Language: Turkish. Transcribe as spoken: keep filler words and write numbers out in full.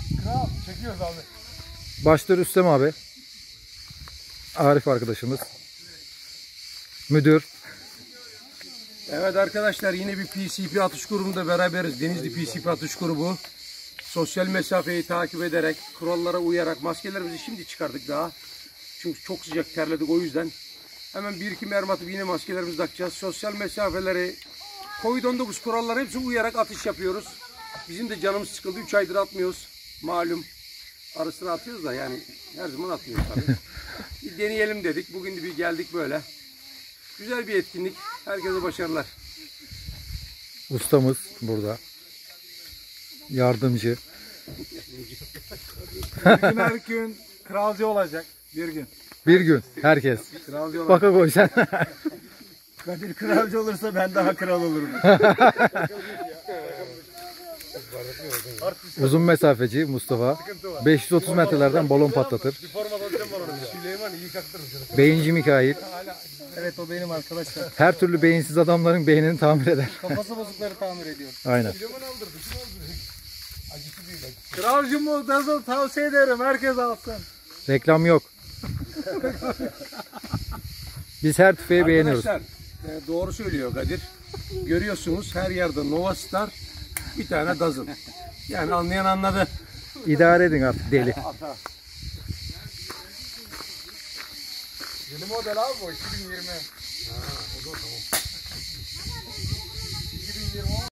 Kral çekiyoruz abi. Başta Rüstem abi. Arif arkadaşımız. Müdür. Evet arkadaşlar, yine bir P C P atış grubunda beraberiz. Denizli P C P atış grubu. Sosyal mesafeyi takip ederek, kurallara uyarak, maskelerimizi şimdi çıkardık daha. Çünkü çok sıcak, terledik, o yüzden. Hemen bir iki mermi atıp yine maskelerimizi takacağız. Sosyal mesafeleri, Covid on dokuz kuralları hepsi uyarak atış yapıyoruz. Bizim de canımız sıkıldı. üç aydır atmıyoruz. Malum. Ara sıra atıyoruz da yani her zaman atmıyoruz tabii. Bir deneyelim dedik. Bugün de bir geldik böyle. Güzel bir etkinlik. Herkese başarılar. Ustamız burada. Yardımcı. Bir gün her gün kralcı olacak. Bir gün. Bir gün herkes. Kralcı olacak. Baka koy sen. Kadir kralcı olursa ben daha kral olurum. Uzun mesafeci Mustafa. beş yüz otuz metrelerden balon patlatır. Beyinci Mikail. Evet, o benim arkadaşlar. Her türlü beyinsiz adamların beynini tamir eder. Kafası bozukları tamir ediyor. Aynen. Kralcı modası tavsiye ederim. Herkes alsın. Reklam yok. Biz her tüfeği beğeniyoruz. Arkadaşlar, e, doğru söylüyor Kadir. Görüyorsunuz her yerde Nova Star, bir tane Dozen. Yani anlayan anladı. İdare edin artık deli. Yeni model abi bu, iki bin yirmi. Ha, o da tamam.